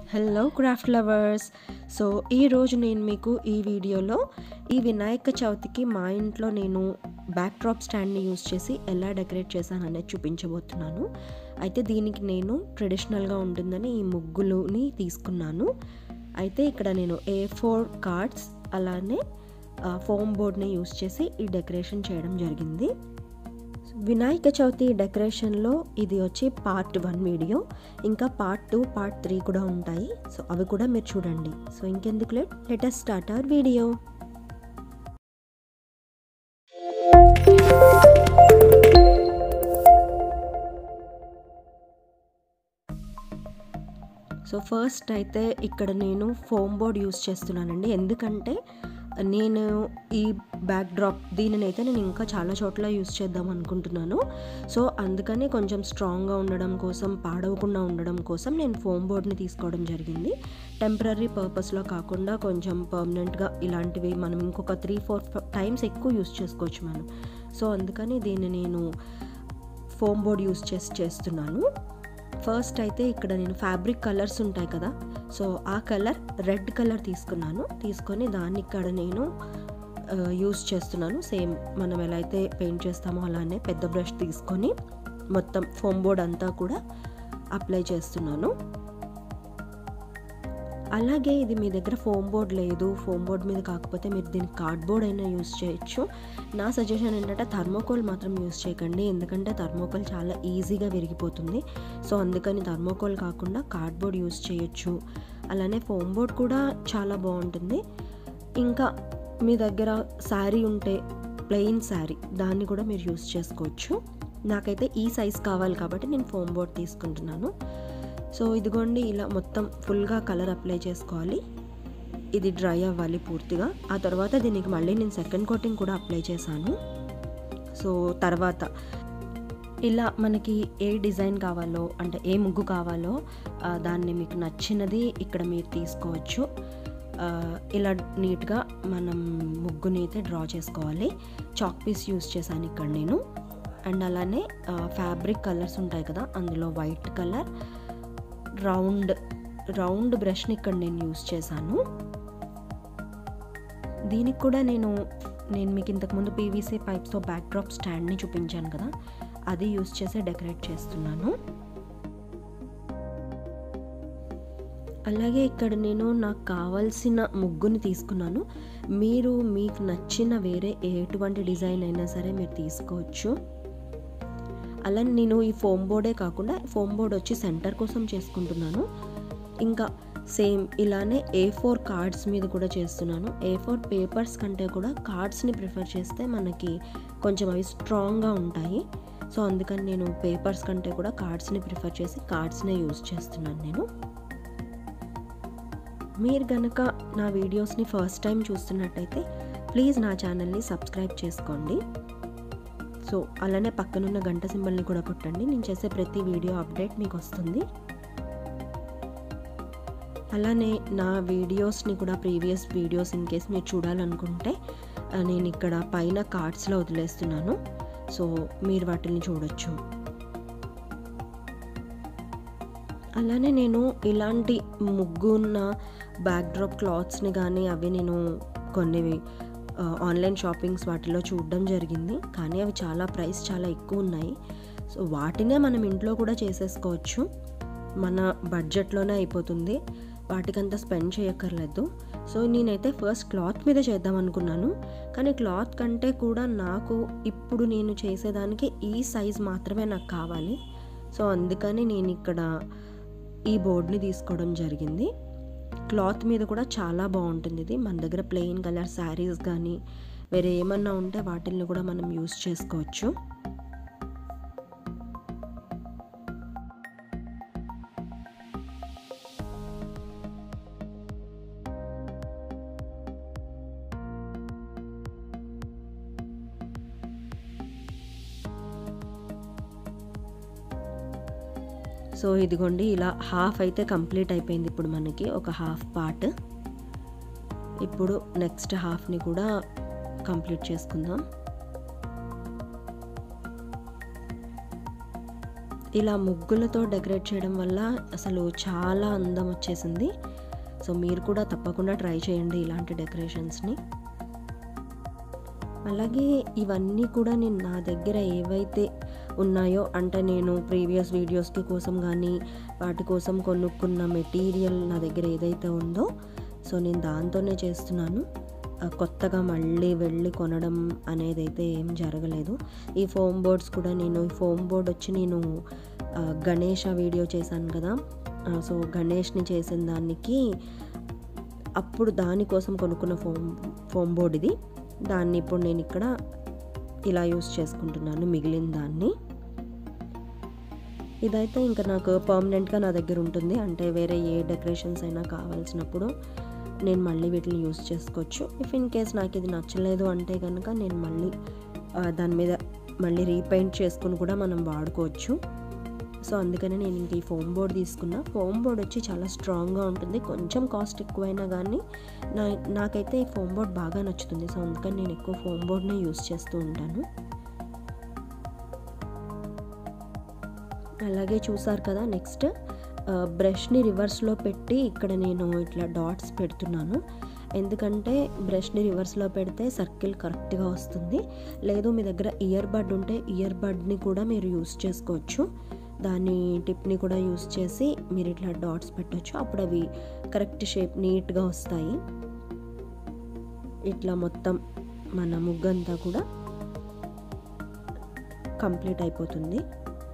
Hello craft lovers. So ఈరోజు నేను మీకు ఈ వీడియోలో ఈ వినాయక చవితికి మా ఇంట్లో నేను బ్యాక్ డ్రాప్ స్టాండ్ని యూజ్ చేసి ఎలా డెకరేట్ చేశాను అనేది చూపించబోతున్నాను. అయితే దీనికి నేను ట్రెడిషనల్గా ఉంటుందని ఈ ముగ్గులుని తీసుకున్నాను. అయితే ఇక్కడ నేను A4 కార్డ్స్ అలానే ఫోమ్ బోర్డ్ని యూజ్ చేసి ఈ డెకరేషన్ చేయడం జరిగింది. వినాయక చవితి డెకరేషన్లో ఇది వచ్చి పార్ట్ 1 వీడియో, ఇంకా పార్ట్ 2, పార్ట్ 3 కూడా ఉంటాయి. సో అవి కూడా మీరు చూడండి. సో ఇంకెందుకు let us start our video. So first అయితే ఇక్కడ నేను ఫోమ్ బోర్డ్ యూస్ చేస్తున్నానండి. ఎందుకంటే నేను ఈ బ్యాక్ డ్రాప్ దీనినైతే నేను ఇంకా చాలా చోట్ల యూస్ చేద్దాం అనుకుంటున్నాను. సో అందుకని కొంచెం స్ట్రాంగ్గా ఉండడం కోసం, పాడవకుండా ఉండడం కోసం నేను ఫోమ్ బోర్డ్ని తీసుకోవడం జరిగింది. టెంపరీ పర్పస్లో కాకుండా కొంచెం పర్మనెంట్గా ఇలాంటివి మనం ఇంకొక 3-4 టైమ్స్ ఎక్కువ యూస్ చేసుకోవచ్చు మనం. సో అందుకని దీన్ని నేను ఫోమ్ బోర్డ్ యూస్ చేస్తున్నాను. ఫస్ట్ అయితే ఇక్కడ నేను ఫ్యాబ్రిక్ కలర్స్ ఉంటాయి కదా, సో ఆ కలర్ రెడ్ కలర్ తీసుకొని దాన్ని ఇక్కడ నేను యూస్ చేస్తున్నాను. సేమ్ మనం ఎలా అయితే పెయింట్ చేస్తామో అలానే పెద్ద బ్రష్ తీసుకొని మొత్తం ఫోమ్ బోర్డ్ అంతా కూడా అప్లై చేస్తున్నాను. అలాగే ఇది మీ దగ్గర ఫోమ్ బోర్డ్ లేదు, ఫోమ్ బోర్డ్ మీద కాకపోతే మీరు దీనికి కార్డ్బోర్డ్ అయినా యూస్ చేయొచ్చు. నా సజెషన్ ఏంటంటే థర్మోకోల్ మాత్రం యూస్ చేయకండి, ఎందుకంటే థర్మోకోల్ చాలా ఈజీగా విరిగిపోతుంది. సో అందుకని థర్మోకోల్ కాకుండా కార్డ్బోర్డ్ యూస్ చేయొచ్చు. అలానే ఫోమ్ బోర్డ్ కూడా చాలా బాగుంటుంది. ఇంకా మీ దగ్గర శారీ ఉంటే ప్లెయిన్ శారీ దాన్ని కూడా మీరు యూస్ చేసుకోవచ్చు. నాకైతే ఈ సైజ్ కావాలి కాబట్టి నేను ఫోమ్ బోర్డ్ తీసుకుంటున్నాను. సో ఇదిగోండి, ఇలా మొత్తం ఫుల్గా కలర్ అప్లై చేసుకోవాలి. ఇది డ్రై అవ్వాలి పూర్తిగా. ఆ తర్వాత దీనికి మళ్ళీ నేను సెకండ్ కోటింగ్ కూడా అప్లై చేశాను. సో తర్వాత ఇలా మనకి ఏ డిజైన్ కావాలో, అంటే ఏ ముగ్గు కావాలో దాన్ని మీకు నచ్చినది ఇక్కడ మీరు తీసుకోవచ్చు. ఇలా నీట్గా మనం ముగ్గుని అయితే డ్రా చేసుకోవాలి. చాక్ పీస్ యూస్ చేశాను ఇక్కడ నేను. అండ్ అలానే ఫ్యాబ్రిక్ కలర్స్ ఉంటాయి కదా, అందులో వైట్ కలర్ రౌండ్ బ్రష్ని ఇక్కడ నేను యూస్ చేశాను. దీనికి కూడా నేను మీకు ఇంతకుముందు PVC పైప్స్తో బ్యాక్ డ్రాప్ స్టాండ్ని చూపించాను కదా, అది యూస్ చేసి డెకరేట్ చేస్తున్నాను. అలాగే ఇక్కడ నేను నాకు కావాల్సిన ముగ్గుని తీసుకున్నాను. మీకు నచ్చిన వేరే ఎటువంటి డిజైన్ అయినా సరే మీరు తీసుకోవచ్చు. అలానే నేను ఈ ఫోమ్ బోర్డే కాకుండా ఫోమ్ బోర్డ్ వచ్చి సెంటర్ కోసం చేసుకుంటున్నాను. ఇంకా సేమ్ ఇలానే A4 కార్డ్స్ మీద కూడా చేస్తున్నాను. A4 పేపర్స్ కంటే కూడా కార్డ్స్ని ప్రిఫర్ చేస్తే మనకి కొంచెం అవి స్ట్రాంగ్గా ఉంటాయి. సో అందుకని నేను పేపర్స్ కంటే కూడా కార్డ్స్ని ప్రిఫర్ చేసి కార్డ్స్నే యూజ్ చేస్తున్నాను నేను. మీరు కనుక నా వీడియోస్ని ఫస్ట్ టైం చూస్తున్నట్టయితే ప్లీజ్ నా ఛానల్ని సబ్స్క్రైబ్ చేసుకోండి. సో అలానే పక్కనున్న గంట సింబల్ని కూడా కొట్టండి. నేను చేసే ప్రతి వీడియో అప్డేట్ మీకు వస్తుంది. అలానే నా వీడియోస్ని కూడా, ప్రీవియస్ వీడియోస్ ఇన్ కేస్ మీరు చూడాలనుకుంటే నేను ఇక్కడ పైన కార్డ్స్లో వదిలేస్తున్నాను. సో మీరు వాటిని చూడొచ్చు. అలానే నేను ఇలాంటి ముగ్గున్న బ్యాక్ డ్రాప్ క్లాత్స్ని కానీ అవి నేను కొన్ని ఆన్లైన్ షాపింగ్స్ వాటిలో చూడడం జరిగింది, కానీ అవి ప్రైస్ చాలా ఎక్కువ ఉన్నాయి. సో వాటినే మనం ఇంట్లో కూడా చేసేసుకోవచ్చు. మన బడ్జెట్లోనే అయిపోతుంది, వాటికంతా స్పెండ్ చేయక్కర్లేదు. సో నేనైతే ఫస్ట్ క్లాత్ మీద చేద్దాం అనుకున్నాను, కానీ క్లాత్ కంటే కూడా నాకు ఇప్పుడు నేను చేసేదానికి ఈ సైజ్ మాత్రమే నాకు కావాలి. సో అందుకని నేను ఇక్కడ ఈ బోర్డ్ని తీసుకోవడం జరిగింది. క్లాత్ మీద కూడా చాలా బాగుంటుంది ఇది. మన దగ్గర ప్లెయిన్ కలర్ శారీస్ కానీ వేరే ఏమన్నా ఉంటే వాటిని కూడా మనం యూస్ చేసుకోవచ్చు. సో ఇదిగోండి, ఇలా హాఫ్ అయితే కంప్లీట్ అయిపోయింది. ఇప్పుడు మనకి ఒక హాఫ్ పార్ట్. ఇప్పుడు నెక్స్ట్ హాఫ్ని కూడా కంప్లీట్ చేసుకుందాం. ఇలా ముగ్గులతో డెకరేట్ చేయడం వల్ల అసలు చాలా అందం వచ్చేసింది. సో మీరు కూడా తప్పకుండా ట్రై చేయండి ఇలాంటి డెకరేషన్స్ని. అలాగే ఇవన్నీ కూడా నేను నా దగ్గర ఏవైతే ఉన్నాయో, అంటే నేను ప్రీవియస్ వీడియోస్కి కోసం కానీ వాటి కోసం కొనుక్కున్న మెటీరియల్ నా దగ్గర ఏదైతే ఉందో, సో నేను దాంతోనే చేస్తున్నాను. కొత్తగా మళ్ళీ వెళ్ళి కొనడం అనేది అయితే ఏం జరగలేదు. ఈ ఫోమ్ బోర్డ్స్ కూడా ఈ ఫోమ్ బోర్డ్ వచ్చి నేను గణేష వీడియో చేశాను కదా, సో గణేష్ని చేసిన దానికి అప్పుడు దానికోసం కొనుక్కున్న ఫోమ్ బోర్డ్ ఇది. దాన్ని ఇప్పుడు నేను ఇక్కడ ఇలా యూస్ చేసుకుంటున్నాను, మిగిలిన దాన్ని. ఇదైతే ఇంకా నాకు పర్మనెంట్గా నా దగ్గర ఉంటుంది. అంటే వేరే ఏ డెకరేషన్స్ అయినా కావాల్సినప్పుడు నేను మళ్ళీ వీటిని యూస్ చేసుకోవచ్చు. ఇఫ్ ఇన్ కేస్ నాకు ఇది నచ్చలేదు అంటే కనుక నేను మళ్ళీ దాని మీద మళ్ళీ రీపెయింట్ చేసుకుని కూడా మనం వాడుకోవచ్చు. సో అందుకనే నేను ఇంక ఈ ఫోమ్ బోర్డ్ తీసుకున్నా. ఫోమ్ బోర్డ్ వచ్చి చాలా స్ట్రాంగ్గా ఉంటుంది. కొంచెం కాస్ట్ ఎక్కువైనా కానీ నాకైతే ఈ ఫోమ్ బోర్డ్ బాగా నచ్చుతుంది. సో అందుకని నేను ఎక్కువ ఫోమ్ బోర్డ్నే యూస్ చేస్తూ ఉంటాను. అలాగే చూసారు కదా, నెక్స్ట్ బ్రష్ని రివర్స్లో పెట్టి ఇక్కడ నేను ఇట్లా డాట్స్ పెడుతున్నాను. ఎందుకంటే బ్రష్ని రివర్స్లో పెడితే సర్కిల్ కరెక్ట్గా వస్తుంది. లేదు మీ దగ్గర ఇయర్ బడ్ ఉంటే ఇయర్ బడ్ని కూడా మీరు యూస్ చేసుకోవచ్చు. దాని టిప్ని కూడా యూస్ చేసి మీరు ఇట్లా డాట్స్ పెట్టచ్చు. అప్పుడు అవి కరెక్ట్ షేప్ నీట్గా వస్తాయి. ఇట్లా మొత్తం మన ముగ్గంతా కూడా కంప్లీట్ అయిపోతుంది.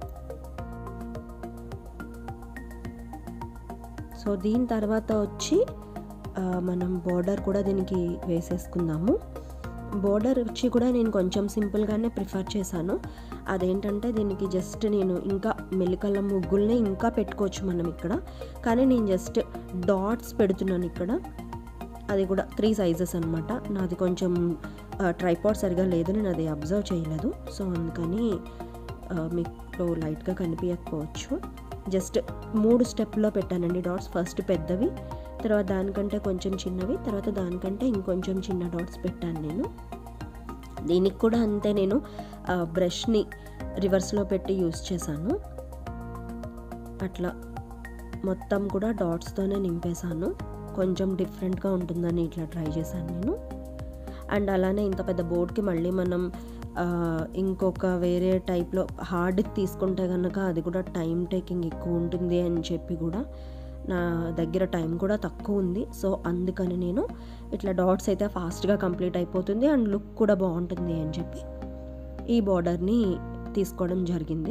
సో దీని తర్వాత వచ్చి మనం బోర్డర్ కూడా దీనికి వేసేసుకుందాము. బోర్డర్ వచ్చి కూడా నేను కొంచెం సింపుల్గానే ప్రిఫర్ చేశాను. అదేంటంటే దీనికి జస్ట్ నేను ఇంకా మెలికల ముగ్గుల్ని ఇంకా పెట్టుకోవచ్చు మనం ఇక్కడ, కానీ నేను జస్ట్ డాట్స్ పెడుతున్నాను ఇక్కడ. అది కూడా 3 సైజెస్ అనమాట. నాది కొంచెం ట్రైపాడ్ సరిగా లేదు, నేను అది అబ్జర్వ్ చేయలేదు. సో అందుకని మీకు లైట్గా కనిపించకపోవచ్చు. జస్ట్ 3 స్టెప్లో పెట్టానండి డాట్స్. ఫస్ట్ పెద్దవి, తర్వాత దానికంటే కొంచెం చిన్నవి, తర్వాత దానికంటే ఇంకొంచెం చిన్న డాట్స్ పెట్టాను నేను. దీనికి కూడా అంతే, నేను బ్రష్ని రివర్స్లో పెట్టి యూస్ చేశాను. అట్లా మొత్తం కూడా డాట్స్తోనే నింపేశాను. కొంచెం డిఫరెంట్గా ఉంటుందని ఇట్లా ట్రై చేశాను నేను. అండ్ అలానే ఇంత పెద్ద బోర్డ్కి మళ్ళీ మనం ఇంకొక వేరే టైప్లో హార్డ్ తీసుకుంటే కనుక అది కూడా టైం టేకింగ్ ఎక్కువ ఉంటుంది అని చెప్పి కూడా నా దగ్గర టైం కూడా తక్కువ ఉంది. సో అందుకని నేను ఇట్లా డాట్స్ అయితే ఫాస్ట్గా కంప్లీట్ అయిపోతుంది అండ్ లుక్ కూడా బాగుంటుంది అని చెప్పి ఈ బార్డర్ని తీసుకోవడం జరిగింది.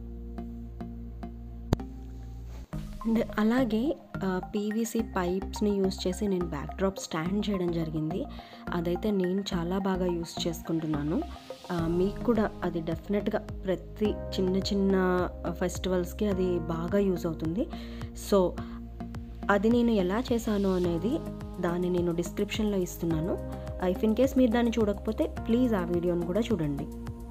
అండ్ అలాగే పీవీసీ పైప్స్ని యూస్ చేసి నేను బ్యాక్ డ్రాప్ స్టాండ్ చేయడం జరిగింది. అదైతే నేను చాలా బాగా యూస్ చేసుకుంటున్నాను. మీకు కూడా అది డెఫినెట్గా ప్రతి చిన్న చిన్న ఫెస్టివల్స్కి అది బాగా యూస్ అవుతుంది. సో అది నేను ఎలా చేశాను అనేది దాన్ని నేను డిస్క్రిప్షన్లో ఇస్తున్నాను. ఇఫ్ ఇన్ కేస్ మీరు దాన్ని చూడకపోతే ప్లీజ్ ఆ వీడియోని కూడా చూడండి.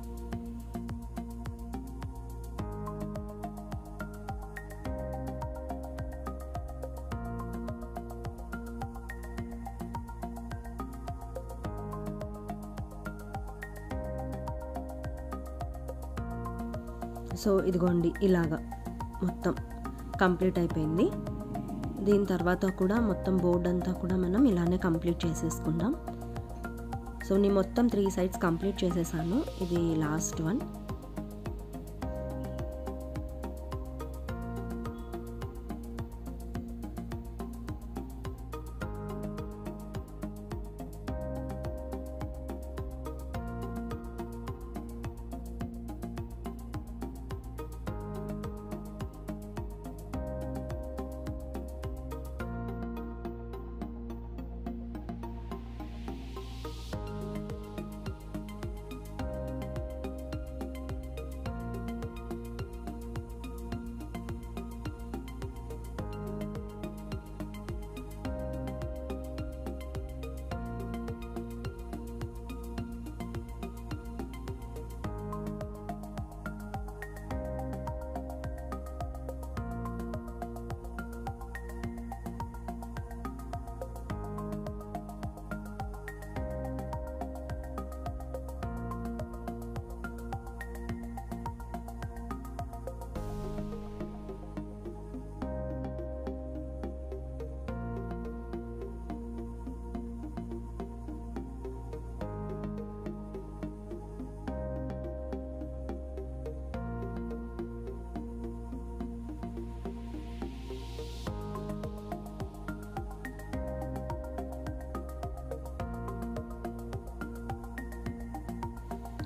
సో ఇదిగోండి ఇలాగా మొత్తం కంప్లీట్ అయిపోయింది. దీని తర్వాత కూడా మొత్తం బోర్డ్ అంతా కూడా మనం ఇలానే కంప్లీట్ చేసేసుకుందాం. సో నేను మొత్తం 3 సైడ్స్ కంప్లీట్ చేసేసాను. ఇది లాస్ట్ వన్.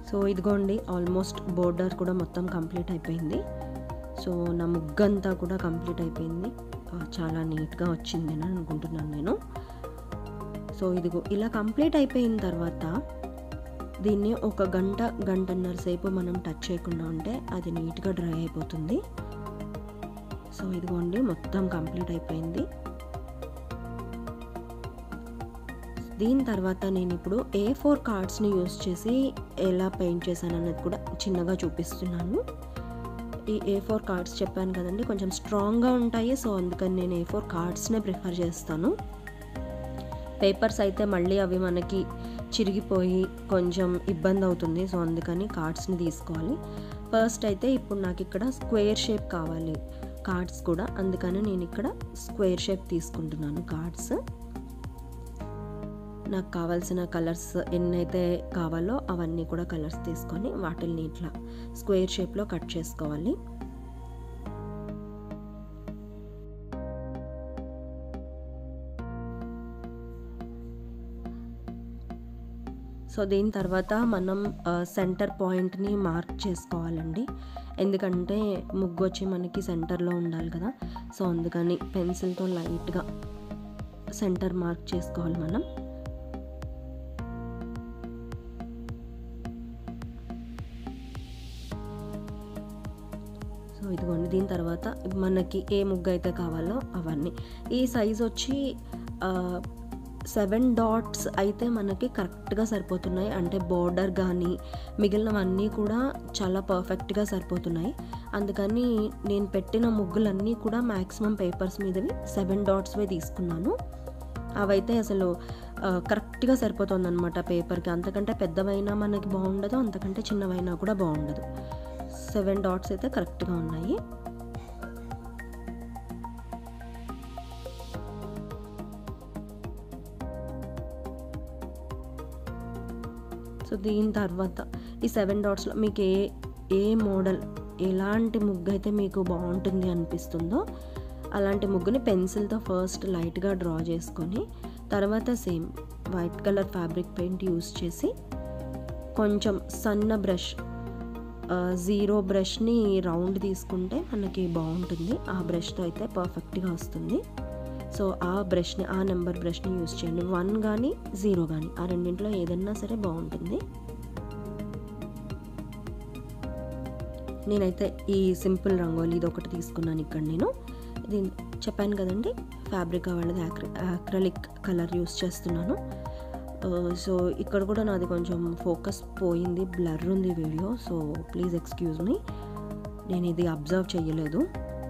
సో ఇదిగోండి ఆల్మోస్ట్ బోర్డర్ కూడా మొత్తం కంప్లీట్ అయిపోయింది. సో నా ముగ్గంతా కూడా కంప్లీట్ అయిపోయింది. చాలా నీట్గా వచ్చింది అని అనుకుంటున్నాను నేను. సో ఇదిగో ఇలా కంప్లీట్ అయిపోయిన తర్వాత దీన్ని ఒక గంటన్నర సేపు మనం టచ్ చేయకుండా ఉంటే అది నీట్గా డ్రై అయిపోతుంది. సో ఇదిగోండి మొత్తం కంప్లీట్ అయిపోయింది. దీని తర్వాత నేను ఇప్పుడు A4 కార్డ్స్ని యూస్ చేసి ఎలా పెయింట్ చేశాను అనేది కూడా చిన్నగా చూపిస్తున్నాను. ఈ A4 కార్డ్స్ చెప్పాను కదండి, కొంచెం స్ట్రాంగ్గా ఉంటాయి. సో అందుకని నేను A4 కార్డ్స్నే ప్రిఫర్ చేస్తాను. పేపర్స్ అయితే మళ్ళీ అవి మనకి చిరిగిపోయి కొంచెం ఇబ్బంది అవుతుంది. సో అందుకని కార్డ్స్ని తీసుకోవాలి. ఫస్ట్ అయితే ఇప్పుడు నాకు ఇక్కడ స్క్వేర్ షేప్ కావాలి కార్డ్స్ కూడా, అందుకని నేను ఇక్కడ స్క్వేర్ షేప్ తీసుకుంటున్నాను కార్డ్స్. నాకు కావాల్సిన కలర్స్ ఎన్నైతే కావాలో అవన్నీ కూడా కలర్స్ తీసుకొని వాటిని ఇట్లా స్క్వేర్ షేప్లో కట్ చేసుకోవాలి. సో దీని తర్వాత మనం సెంటర్ పాయింట్ని మార్క్ చేసుకోవాలండి. ఎందుకంటే ముగ్గు వచ్చి మనకి సెంటర్లో ఉండాలి కదా. సో అందుకని పెన్సిల్తో లైట్గా సెంటర్ మార్క్ చేసుకోవాలి మనం. సో ఇదిగోండి దీని తర్వాత మనకి ఏ ముగ్గు అయితే కావాలో అవన్నీ. ఈ సైజ్ వచ్చి 7 డాట్స్ అయితే మనకి కరెక్ట్గా సరిపోతున్నాయి. అంటే బోర్డర్ కానీ మిగిలినవన్నీ కూడా చాలా పర్ఫెక్ట్గా సరిపోతున్నాయి. అందుకని నేను పెట్టిన ముగ్గులన్నీ కూడా మ్యాక్సిమం పేపర్స్ మీదవి 7 డాట్స్వే తీసుకున్నాను. అవైతే అసలు కరెక్ట్గా సరిపోతుంది అనమాట పేపర్కి. అంతకంటే పెద్దవైనా మనకి బాగుండదు, అంతకంటే చిన్నవైనా కూడా బాగుండదు. 7 డాట్స్ అయితే కరెక్ట్గా ఉన్నాయి. సో దీని తర్వాత ఈ 7 డాట్స్లో మీకు ఏ మోడల్ ఎలాంటి ముగ్గు అయితే మీకు బాగుంటుంది అనిపిస్తుందో అలాంటి ముగ్గుని పెన్సిల్తో ఫస్ట్ లైట్గా డ్రా చేసుకొని తర్వాత same white colour fabric paint use చేసి కొంచెం సన్న బ్రష్, 0 బ్రష్ని రౌండ్ తీసుకుంటే మనకి బాగుంటుంది. ఆ బ్రష్తో అయితే పర్ఫెక్ట్గా వస్తుంది. సో ఆ బ్రష్ని, ఆ నెంబర్ బ్రష్ని యూస్ చేయండి. 1 కానీ 0 కానీ ఆ రెండింటిలో ఏదన్నా సరే బాగుంటుంది. నేనైతే ఈ సింపుల్ రంగోలీ ఇది ఒకటి తీసుకున్నాను ఇక్కడ. నేను దీన్ని చెప్పాను కదండి, ఫ్యాబ్రిక్ వాళ్ళది యాక్రిలిక్ కలర్ యూస్ చేస్తున్నాను. సో ఇక్కడ కూడా నాది కొంచెం ఫోకస్ పోయింది, బ్లర్ ఉంది video. So please excuse me, నేను ఇది అబ్జర్వ్ చేయలేదు.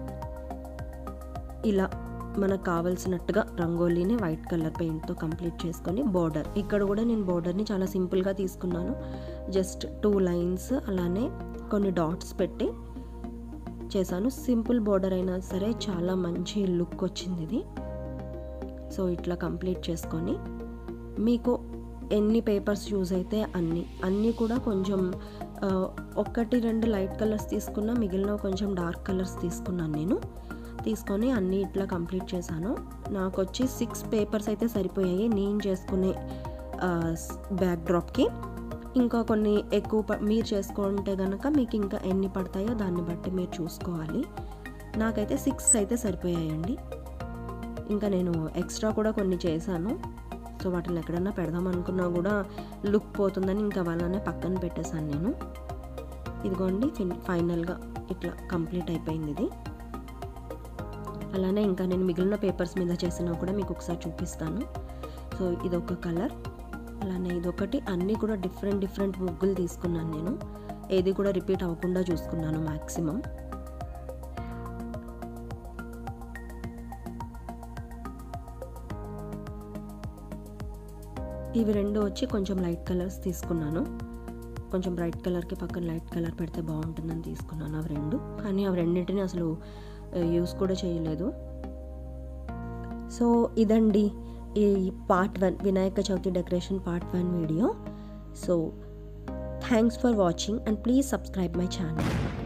ఇలా మనకు కావాల్సినట్టుగా రంగోలీని వైట్ కలర్ పెయింట్తో కంప్లీట్ చేసుకొని బోర్డర్, ఇక్కడ కూడా నేను బోర్డర్ని చాలా సింపుల్గా తీసుకున్నాను. జస్ట్ 2 లైన్స్ అలానే కొన్ని డాట్స్ పెట్టి చేశాను. సింపుల్ బోర్డర్ అయినా సరే చాలా మంచి లుక్ వచ్చింది ఇది. సో ఇట్లా కంప్లీట్ చేసుకొని మీకు ఎన్ని పేపర్స్ యూజ్ అయితే అన్నీ కూడా కొంచెం 1-2 లైట్ కలర్స్ తీసుకున్నా, మిగిలిన కొంచెం డార్క్ కలర్స్ తీసుకున్నాను నేను. తీసుకొని అన్నీ ఇట్లా కంప్లీట్ చేశాను. నాకు వచ్చి 6 పేపర్స్ అయితే సరిపోయాయి నేను చేసుకునే బ్యాక్ డ్రాప్కి. ఇంకా కొన్ని ఎక్కువ మీరు చేసుకుంటే కనుక మీకు ఇంకా ఎన్ని పడతాయో దాన్ని బట్టి మీరు చూసుకోవాలి. నాకైతే 6 అయితే సరిపోయాయండి. ఇంకా నేను ఎక్స్ట్రా కూడా కొన్ని చేశాను. సో వాటిని ఎక్కడన్నా పెడదాం అనుకున్నా కూడా లుక్ పోతుందని ఇంకా వాళ్ళనే పక్కన పెట్టేశాను నేను. ఇదిగోండి ఫైనల్గా ఇట్లా కంప్లీట్ అయిపోయింది ఇది. అలానే ఇంకా నేను మిగిలిన పేపర్స్ మీద చేసినా కూడా మీకు ఒకసారి చూపిస్తాను. సో ఇదొక కలర్, అలానే ఇదొకటి. అన్నీ కూడా డిఫరెంట్ ముగ్గులు తీసుకున్నాను నేను. ఏది కూడా రిపీట్ అవ్వకుండా చూసుకున్నాను మ్యాక్సిమం. ఇవి 2 వచ్చి కొంచెం లైట్ కలర్స్ తీసుకున్నాను. కొంచెం బ్రైట్ కలర్కి పక్కన లైట్ కలర్ పెడితే బాగుంటుందని తీసుకున్నాను అవి 2. కానీ అవి రెండింటిని అసలు యూస్ కూడా చేయలేదు. సో ఇదండి ఈ part 1 Vinayaka Chavithi decoration part 1 video. So thanks for watching and please subscribe my channel.